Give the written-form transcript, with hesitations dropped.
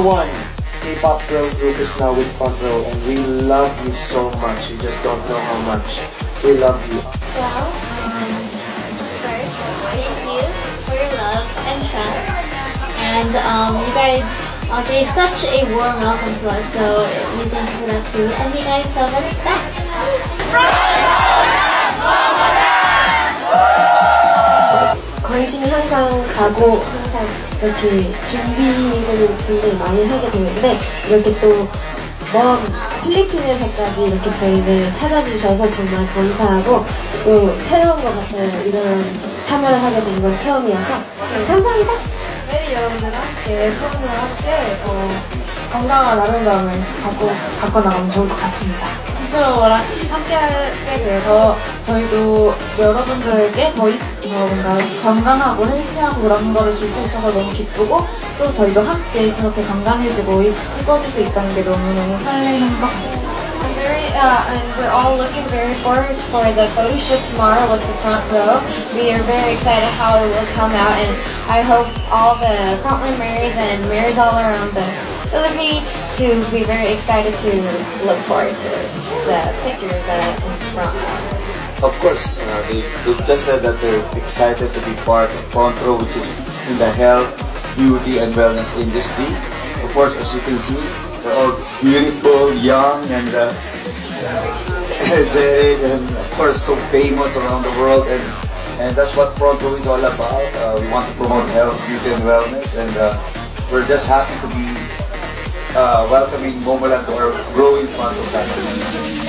one K-pop girl group is now with Front Row, and we love you so much. You just don't know how much. We love you. Well, first, thank you for your love and trust. And you guys gave such a warm welcome to us, so we thank you for that too. And you guys love us back. 관심이 항상 가고 항상 이렇게 준비를 굉장히 많이 하게 되는데 이렇게 또 먼 필리핀에서까지 이렇게 저희를 찾아주셔서 정말 감사하고 또 새로운 것 같아요. 이런 참여를 하게 된 건 처음이어서 감사합니다. 네, 여러분들과 함께 소문과 함께 건강한 아름다움을 바꿔나가면 좋을 것 같습니다. 프로랑 함께하게 돼서 저희도 여러분들에게 더 뭔가 건강하고 헬시하고 그런 거를 줄 수 있어서 너무 기쁘고 또 저희도 함께 그렇게 건강해지고 이뻐질 수 있다는 게 너무너무 설레는 것 같습니다. And we're all looking very forward for the photo shoot tomorrow with the Front Row. We are very excited how it will come out, and I hope all the front row Marys and Marys all around the Philippines to be very excited to look forward to the pictures in front row. Of course, they just said that they're excited to be part of Front Row, which is in the health, beauty, and wellness industry. Of course, as you can see, they're all beautiful, young, and of course so famous around the world, and that's what Front Row is all about. We want to promote health, beauty, and wellness, and we're just happy to be welcoming Momoland to our growing Front Row family.